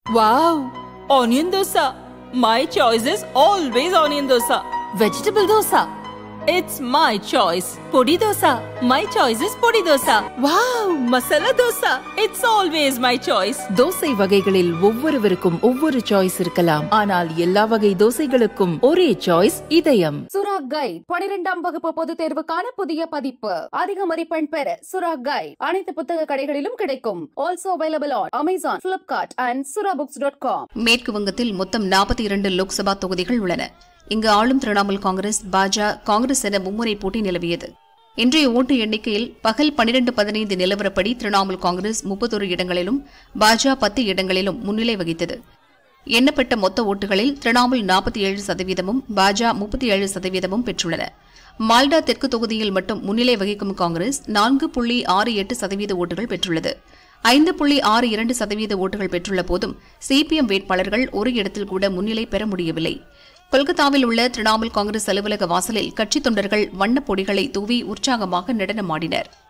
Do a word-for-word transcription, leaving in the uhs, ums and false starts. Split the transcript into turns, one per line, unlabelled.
Wow! Onion dosa. My choice is always onion dosa. Vegetable dosa. It's my choice. Podi dosa. My choice is podi dosa. Wow! Masala dosa. It's always my choice.
Dosa வகைகளில் ஒவ்வொருவருக்கும் ஒவ்வொரு choice இருக்கலாம். ஆனால் எல்லா வகை தோசைகளுக்கும் ஒரே choice இதயம்.
சுரா கைட் பனிரெண்டாம் வகுப்பு பொதுத் தேர்வுக்கான புதிய பதிப்பு. அதிக மதிப்பெண் பெற சுரா கைட் அனைத்து புத்தக கடைகளிலும் கிடைக்கும். Also available on Amazon, Flipkart and surabooks dot com.
மேற்கு வங்கத்தில் மொத்தம் நாற்பத்தி இரண்டு லோக்சபா தொகுதிகள் உள்ளன. இங்கு ஆளும் திரிணாமுல் காங்கிரஸ், பாஜ, காங்கிரஸ் என மும்முறை போட்டி நிலவியது. இன்றைய ஓட்டு எண்ணிக்கையில் பகல் பனிரெண்டு பதினைந்து நிலவரப்படி திரிணாமுல் காங்கிரஸ் முப்பத்தொரு இடங்களிலும், பாஜ பத்து இடங்களிலும் முன்னிலை வகித்தது. எண்ணப்பட்ட மொத்த ஓட்டுகளில் திரிணாமுல் நாற்பத்தி ஏழு சதவீதமும், பாஜ முப்பத்தி ஏழு சதவீதமும் பெற்றுள்ளன. மால்டா தெற்கு தொகுதியில் மட்டும் முன்னிலை வகிக்கும் காங்கிரஸ் நான்கு புள்ளி ஆறு எட்டு சதவீத ஓட்டுகள் பெற்றுள்ளது. ஐந்து புள்ளி ஆறு இரண்டு சதவீத ஓட்டுகள் பெற்றுள்ள போதும் சிபிஎம் வேட்பாளர்கள் ஒரு இடத்தில் கூட முன்னிலை பெற முடியவில்லை. கொல்கத்தாவில் உள்ள திரிணாமுல் காங்கிரஸ் அலுவலக வாசலில் கட்சித் தொண்டர்கள் வண்ணப் பொடிகளை தூவி உற்சாகமாக நடனமாடினர்.